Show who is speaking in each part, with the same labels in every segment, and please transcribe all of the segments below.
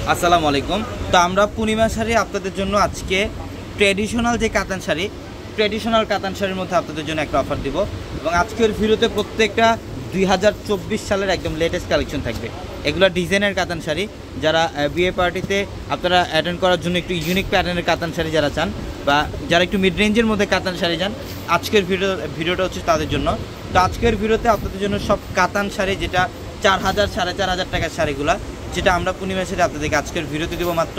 Speaker 1: আসসালামু আলাইকুম। তো আমরা পূর্ণিমা শাড়ি আপনাদের জন্য আজকে ট্র্যাডিশনাল যে কাতান শাড়ি, ট্র্যাডিশনাল কাতান শাড়ির মধ্যে আপনাদের জন্য একটা অফার দিব। এবং আজকের ভিডিওতে প্রত্যেকটা 2024 সালের একদম লেটেস্ট কালেকশন থাকবে। এগুলো ডিজাইনের কাতান শাড়ি, যারা বিয়ে পার্টিতে আপনারা অ্যাটেন্ড করার জন্য একটু ইউনিক প্যাটার্নের কাতান শাড়ি যারা চান, বা যারা একটু মিড রেঞ্জের মধ্যে কাতান শাড়ি চান, আজকের ভিডিওটা হচ্ছে তাদের জন্য। তো আজকের ভিডিওতে আপনাদের জন্য সব কাতান শাড়ি, যেটা 4000 4500 টাকার শাড়িগুলো, যেটা আমরা পূর্ণিমা শাড়ি আপনাদেরকে আজকের ভিডিওতে দেবো মাত্র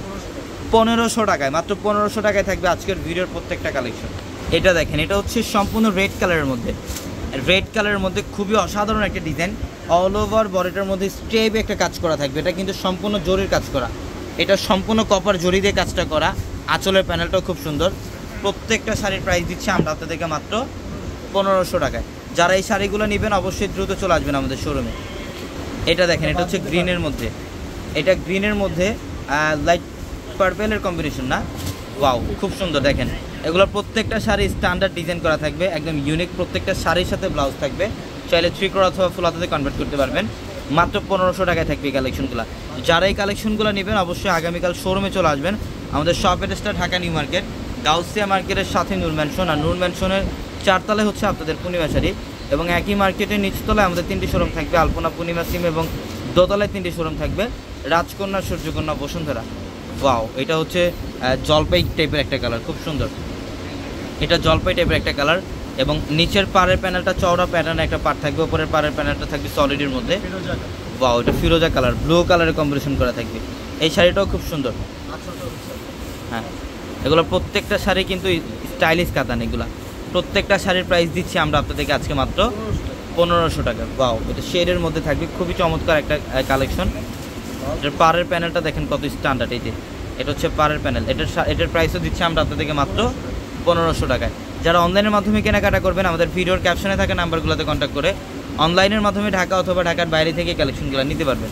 Speaker 1: 1500 টাকায়। মাত্র 1500 টাকায় থাকবে আজকের ভিডিওর প্রত্যেকটা কালেকশন। এটা দেখেন, এটা হচ্ছে সম্পূর্ণ রেড কালারের মধ্যে, রেড কালারের মধ্যে খুবই অসাধারণ একটা ডিজাইন। অল ওভার বডিটার মধ্যে স্টেপ একটা কাজ করা থাকবে। এটা কিন্তু সম্পূর্ণ জরির কাজ করা, এটা সম্পূর্ণ কপার জরি দিয়ে কাজটা করা। আঁচলের প্যানেলটাও খুব সুন্দর। প্রত্যেকটা শাড়ির প্রাইস দিচ্ছে আমরা আপনাদেরকে মাত্র 1500 টাকায়। যারা এই শাড়িগুলো নেবেন অবশ্যই দ্রুত চলে আসবেন আমাদের শোরুমে। এটা দেখেন, এটা হচ্ছে গ্রিনের মধ্যে, এটা গ্রিনের মধ্যে লাইট পার্পেলের কম্বিনেশন না, ওয়াও খুব সুন্দর। দেখেন এগুলো প্রত্যেকটা শাড়ি স্ট্যান্ডার্ড ডিজাইন করা থাকবে, একদম ইউনিক। প্রত্যেকটা শাড়ির সাথে ব্লাউজ থাকবে, চাইলে 3/4 অথবা ফুল হাতাতে কনভার্ট করতে পারবেন। মাত্র 1500 টাকায় থাকবে এই কালেকশনগুলো। যারা এই কালেকশনগুলো নেবেন অবশ্যই আগামীকাল শোরুমে চলে আসবেন। আমাদের শপ অ্যাড্রেসটা ঢাকা নিউ মার্কেট, গাউসিয়া মার্কেটের সাথে নূর ম্যানশন, আর নূর ম্যানশনের 4 তলায় হচ্ছে আপনাদের পূর্ণিমা শাড়ি। এবং একই মার্কেটের নিচতলায় আমাদের 3টি শোরুম থাকবে, আলপনা, পূর্ণিমা সিম, এবং দোতলায় 3টি শোরুম থাকবে, রাজকন্যা, সূর্যকন্যা, বসুন্ধরা। ওয়াও, এটা হচ্ছে জলপাই টাইপের একটা কালার, খুব সুন্দর। এটা জলপাই টাইপের একটা কালার, এবং নিচের পাড়ের প্যানেলটা চওড়া প্যাটার্নের একটা পার্ট থাকবে, উপরের পাড়ের প্যানেলটা থাকবে সলিডের মধ্যে। ওয়াও, এটা ফিরোজা কালার, ব্লু কালারের কম্বিনেশন করা থাকবে। এই শাড়িটাও খুব সুন্দর। হ্যাঁ, এগুলো প্রত্যেকটা শাড়ি কিন্তু স্টাইলিশ কাতান। এগুলা প্রত্যেকটা শাড়ির প্রাইস দিচ্ছি আমরা আপনাদেরকে আজকে মাত্র 1500 টাকা। ওয়াও, এটা শেডের মধ্যে থাকবে, খুবই চমৎকার একটা কালেকশন। এটার পাড়ের প্যানেলটা দেখেন কত স্ট্যান্ডার্ড। এটা হচ্ছে পাড়ের প্যানেল। এটার প্রাইসও দিচ্ছি আমরা আপনাদেরকে মাত্র 1500 টাকায়। যারা অনলাইনের মাধ্যমে কেনাকাটা করবেন আমাদের ভিডিওর ক্যাপশনে থাকা নাম্বারগুলোতে কন্ট্যাক্ট করে অনলাইনের মাধ্যমে ঢাকা অথবা ঢাকার বাইরে থেকে কালেকশনগুলো নিতে পারবেন।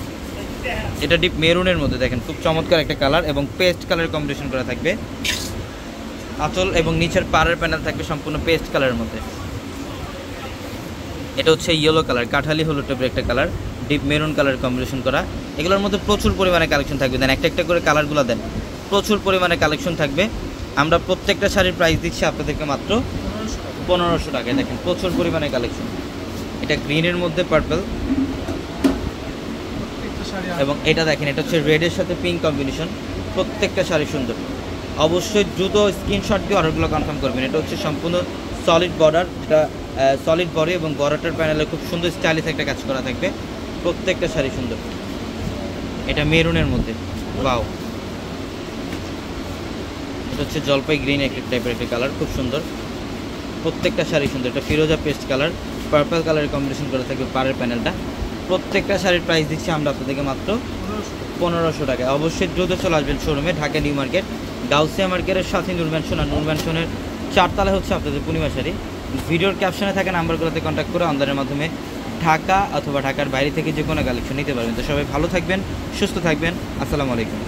Speaker 1: এটা ডিপ মেরুনের মধ্যে দেখেন, খুব চমৎকার একটা কালার, এবং পেস্ট কালার কম্বিনেশন করা থাকবে। আঁচল এবং নিচের পাড়ের প্যানেল থাকবে সম্পূর্ণ পেস্ট কালারের মধ্যে। এটা হচ্ছে ইয়েলো কালার, কাঠালি হলুদ টাইপের একটা colour, deep maroon colour combination করা। এগুলোর মধ্যে প্রচুর পরিমাণে কালেকশন থাকবে। দেন একটা একটা করে কালারগুলো দেন, প্রচুর পরিমাণে কালেকশন থাকবে। আমরা প্রত্যেকটা শাড়ির প্রাইস দিচ্ছি আপনাদেরকে মাত্র 1500 টাকায়। দেখেন প্রচুর পরিমাণে কালেকশন। এটা গ্রিনের মধ্যে পার্পল, এবং এটা দেখেন, এটা হচ্ছে রেডের সাথে পিঙ্ক কম্বিনেশন। প্রত্যেকটা শাড়ি সুন্দর। অবশ্যই দ্রুত স্ক্রিনশট দিয়ে অর্ডারগুলো কনফার্ম করবেন। এটা হচ্ছে সম্পূর্ণ সলিড বর্ডার, যেটা সলিড বডি, এবং বর্ডারটার প্যানেলে খুব সুন্দর স্টাইলিশ একটা কাজ করা থাকবে। প্রত্যেকটা শাড়ি সুন্দর। এটা মেরুনের মধ্যে, ওয়াও, এটা হচ্ছে জলপাই গ্রিন একটা টাইপের একটা কালার, খুব সুন্দর। প্রত্যেকটা শাড়ি সুন্দর। এটা ফিরোজা পেস্ট কালার, পার্পল কালারের কম্বিনেশন করা থাকবে পাড়ের প্যানেলটা। প্রত্যেকটা শাড়ির প্রাইস দিচ্ছি আমরা আপনাদেরকে মাত্র 1500 টাকায়। অবশ্যই দ্রুত চলে আসবেন শোরুমে, ঢাকা নিউ মার্কেট, গাউসিয়া মার্কেটের সাথে নূর ম্যানশন, আর নূর ম্যানশনের 4 তলায় হচ্ছে আপনাদের পূর্ণিমা শাড়ি। ভিডিওর ক্যাপশনে থাকা নাম্বারগুলোতে কন্ট্যাক্ট করে অনলাইনের মাধ্যমে ঢাকা অথবা ঢাকার বাইরে থেকে যে কোনো কালেকশন নিতে পারবেন। তো সবাই ভালো থাকবেন, সুস্থ থাকবেন। আসসালামু আলাইকুম।